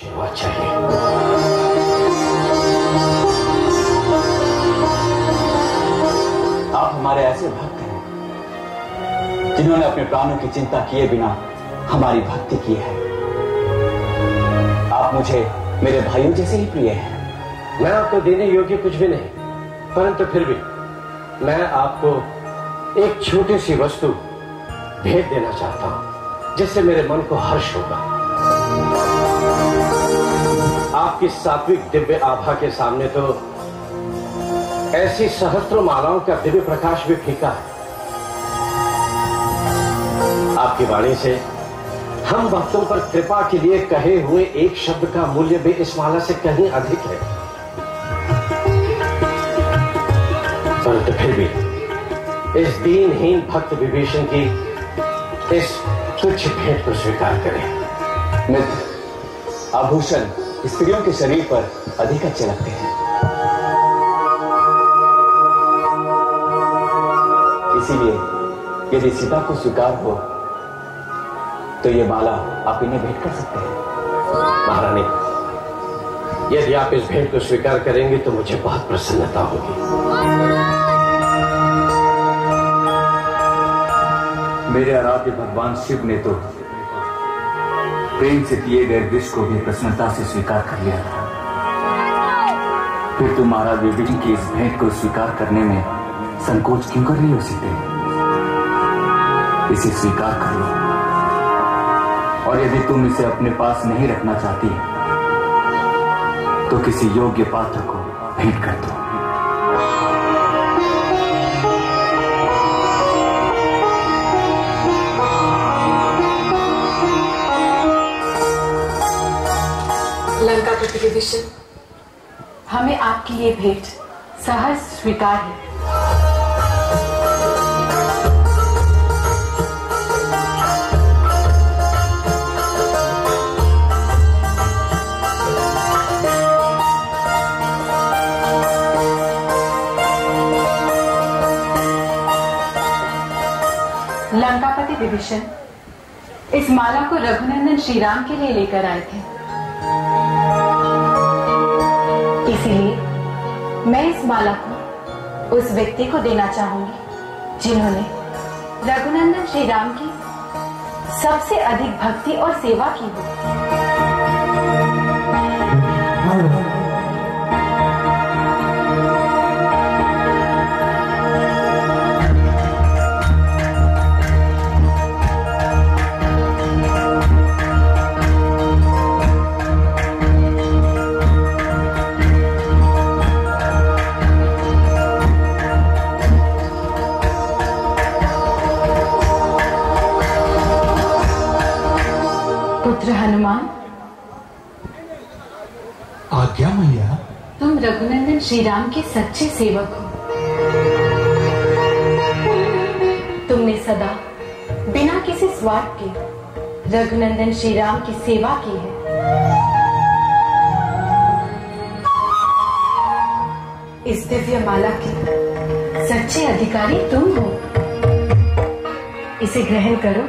आशीर्वाद चाहिए। आप हमारे ऐसे भक्त हैं जिन्होंने अपने प्राणों की चिंता किए बिना हमारी भक्ति की है। आप मुझे मेरे भाइयों जैसे ही प्रिय हैं। मैं आपको देने योग्य कुछ भी नहीं, परंतु फिर भी मैं आपको एक छोटी सी वस्तु भेंट देना चाहता हूं जिससे मेरे मन को हर्ष होगा। आपकी सात्विक दिव्य आभा के सामने तो ऐसी सहस्त्रों मालाओं का दिव्य प्रकाश भी फीका है। आपकी वाणी से हम भक्तों पर कृपा के लिए कहे हुए एक शब्द का मूल्य भी इस माला से कहीं अधिक है, परंतु फिर भी इस दीनहीन भक्त विभीषण की इस तुच्छ भेंट को स्वीकार करें। मित्र, आभूषण स्त्रियों के शरीर पर अधिक अच्छे लगते हैं, इसीलिए यदि सीता को स्वीकार हो तो ये माला आप इन्हें भेंट कर सकते हैं। महारानी, यदि आप इस भेंट को स्वीकार करेंगे तो मुझे बहुत प्रसन्नता होगी। मेरे आराध्य भगवान शिव ने तो प्रेम से दिए गए विष को भी प्रसन्नता से स्वीकार कर लिया था। फिर तुम महाराज विभीषण की इस भेंट को स्वीकार करने में संकोच क्यों कर रही हो सीते? इसे स्वीकार कर लो, और यदि तुम इसे अपने पास नहीं रखना चाहती तो किसी योग्य पात्र को भेंट कर दो। लंकापति विभीषण, हमें आपके लिए भेंट सहर्ष स्वीकार है। लंकापति विभीषण इस माला को रघुनंदन श्री राम के लिए लेकर आए थे, इसीलिए मैं इस माला को उस व्यक्ति को देना चाहूंगी जिन्होंने रघुनंदन श्री राम की सबसे अधिक भक्ति और सेवा की हो। पुत्र हनुमान, आज्ञा मैया। तुम रघुनंदन श्री राम के सच्चे सेवक हो। तुमने सदा बिना किसी स्वार्थ के रघुनंदन श्री राम की सेवा की है। इस दिव्य माला के सच्चे अधिकारी तुम हो। इसे ग्रहण करो।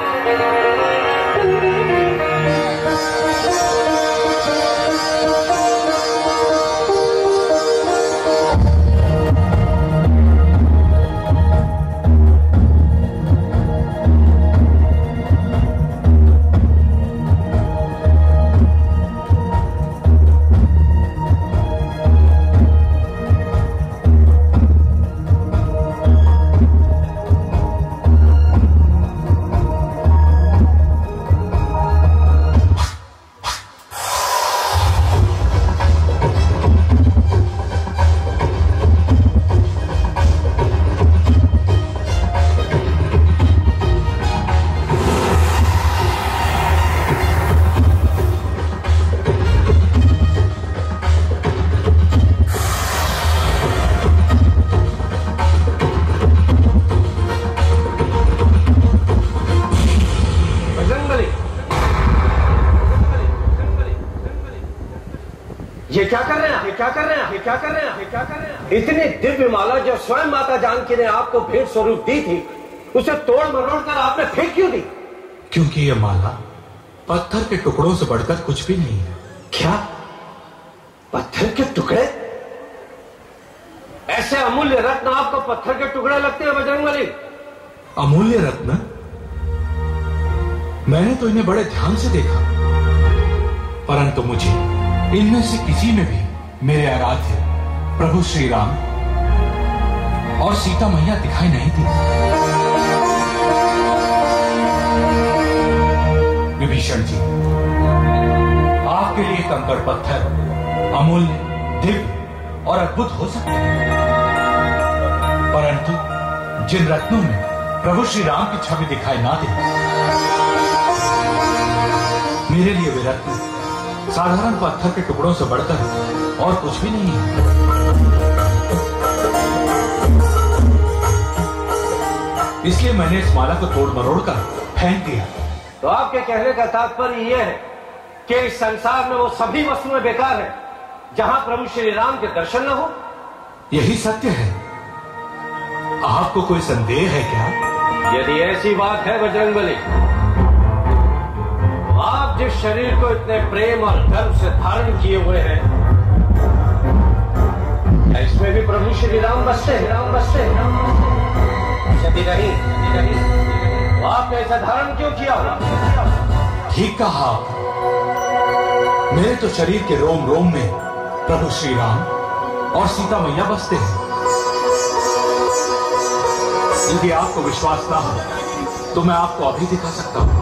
इतनी दिव्य माला जो स्वयं माता जानकी ने आपको भेंट स्वरूप दी थी, उसे तोड़ मरोड़ कर आपने फेंक क्यों दी? क्योंकि यह माला पत्थर के टुकड़ों से बढ़कर कुछ भी नहीं है। क्या? पत्थर के टुकड़े? ऐसे अमूल्य रत्न आपको पत्थर के टुकड़े लगते हैं बजरंगबली? अमूल्य रत्न? मैंने तो इन्हें बड़े ध्यान से देखा, परंतु मुझे इनमें से किसी में भी मेरे आराध्य प्रभु श्री राम और सीता मैया दिखाई नहीं दी। विभीषण जी, आपके लिए कंकड़ पत्थर अमूल्य, दिव्य और अद्भुत हो सकते हैं, परंतु जिन रत्नों में प्रभु श्री राम की छवि दिखाई ना दे, मेरे लिए वे रत्न साधारण पत्थर के टुकड़ों से बढ़कर और कुछ भी नहीं है। इसलिए मैंने इस माला को तोड़ मरोड़ कर फेंक दिया। तो आपके कहने का तात्पर्य यह है कि इस संसार में वो सभी वस्तुएं बेकार हैं जहां प्रभु श्री राम के दर्शन न हो? यही सत्य है। आपको कोई संदेह है क्या? यदि ऐसी बात है बजरंगबली, आप जिस शरीर को इतने प्रेम और गर्व से धारण किए हुए हैं, क्या इसमें भी प्रभु श्री राम बसते हैं? यदि नहीं, तो आपने ऐसा धारण क्यों किया होगा? ठीक कहा आप। मेरे तो शरीर के रोम रोम में प्रभु श्री राम और सीता मैया बसते हैं। यदि आपको विश्वास ना हो तो मैं आपको अभी दिखा सकता हूं।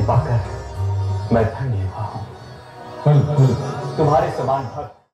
पाकर मैं धन्य हुआ हूं। तुम्हारे समान भक्त